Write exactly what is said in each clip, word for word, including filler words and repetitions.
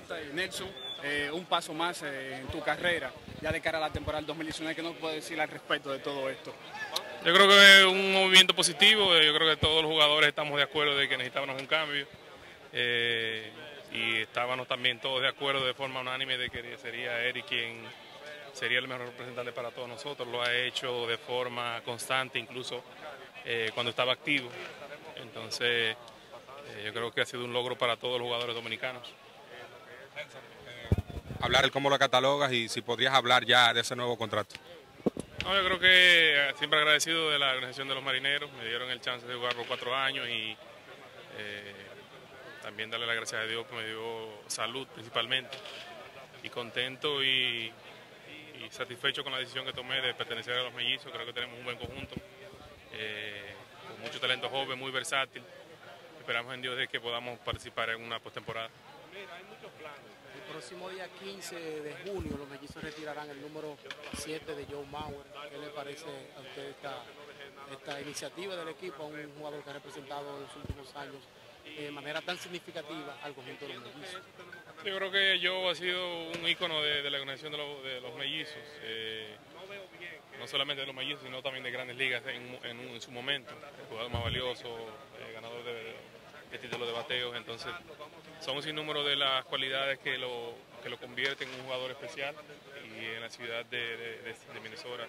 pregunta, Nelson, eh, un paso más eh, en tu carrera, ya de cara a la temporada del dos mil diecinueve, ¿qué nos puedes decir al respecto de todo esto? Yo creo que es un movimiento positivo, yo creo que todos los jugadores estamos de acuerdo de que necesitábamos un cambio eh, y estábamos también todos de acuerdo de forma unánime de que sería Eric quien sería el mejor representante para todos nosotros, lo ha hecho de forma constante, incluso eh, cuando estaba activo, entonces eh, yo creo que ha sido un logro para todos los jugadores dominicanos. Hablar el cómo lo catalogas y si podrías hablar ya de ese nuevo contrato. No, yo creo que siempre agradecido de la organización de los marineros, me dieron el chance de jugar por cuatro años y eh, también darle las gracias a Dios que me dio salud principalmente y contento y, y satisfecho con la decisión que tomé de pertenecer a los mellizos. Creo que tenemos un buen conjunto, eh, con mucho talento joven, muy versátil. Esperamos en Dios de que podamos participar en una postemporada. El próximo día quince de junio los mellizos retirarán el número siete de Joe Mauer. ¿Qué le parece a usted esta, esta iniciativa del equipo, a un jugador que ha representado en los últimos años de manera tan significativa al conjunto de los mellizos? Yo creo que Joe ha sido un ícono de, de la organización de, lo, de los mellizos, eh, no solamente de los mellizos, sino también de grandes ligas en, en, en su momento, el jugador más valioso, eh, ganador de, de títulos de bateos, entonces son un sinnúmero de las cualidades que lo, que lo convierten en un jugador especial y en la ciudad de, de, de, de Minnesota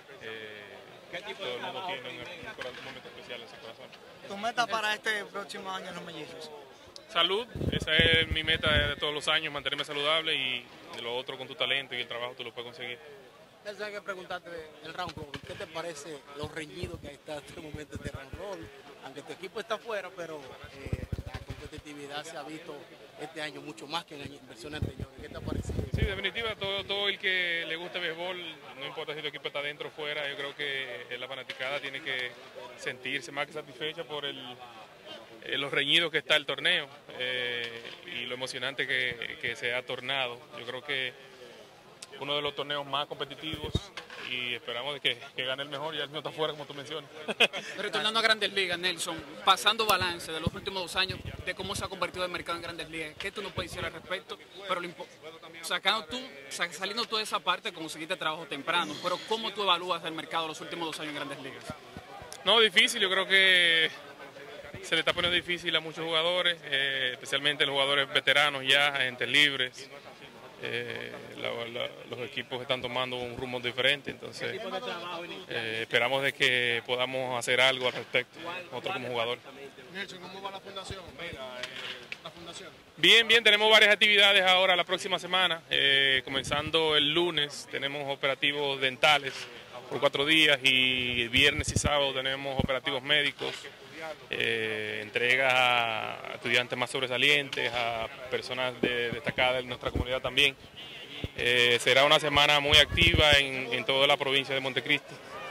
eh, todo el mundo tiene un, un momento especial en su corazón. ¿Tu meta para este próximo año en los mellizos? Salud, esa es mi meta de todos los años, mantenerme saludable y de lo otro con tu talento y el trabajo tú lo puedes conseguir. Nelson, hay que preguntarte el round robin. ¿Qué te parece lo reñido que está en este momento este round robin? Aunque tu equipo está afuera, pero eh, la competitividad se ha visto este año mucho más que en versiones anteriores. ¿Qué te ha parecido? Sí, definitiva, todo, todo el que le gusta el béisbol, no importa si tu equipo está dentro o fuera, yo creo que la fanaticada tiene que sentirse más que satisfecha por el, eh, los reñidos que está el torneo eh, y lo emocionante que, que se ha tornado. Yo creo que uno de los torneos más competitivos y esperamos de que, que gane el mejor, ya el mío está fuera como tú mencionas. Retornando a Grandes Ligas, Nelson, pasando balance de los últimos dos años de cómo se ha convertido el mercado en Grandes Ligas, ¿qué tú nos puedes decir al respecto? Pero lo sacando tú, saliendo tú de esa parte, conseguiste trabajo temprano, pero ¿cómo tú evalúas el mercado los últimos dos años en Grandes Ligas? No, difícil, yo creo que se le está poniendo difícil a muchos jugadores, eh, especialmente los jugadores veteranos ya, agentes libres. Eh, la, la, los equipos están tomando un rumbo diferente, entonces eh, esperamos de que podamos hacer algo al respecto, nosotros como jugadores. Nelson, ¿cómo va la fundación? Mira, eh, la fundación. Bien, bien, tenemos varias actividades ahora la próxima semana, eh, comenzando el lunes tenemos operativos dentales por cuatro días y viernes y sábado tenemos operativos médicos. Eh, entregas a estudiantes más sobresalientes, a personas de, destacadas de nuestra comunidad también. Eh, será una semana muy activa en, en toda la provincia de Montecristi.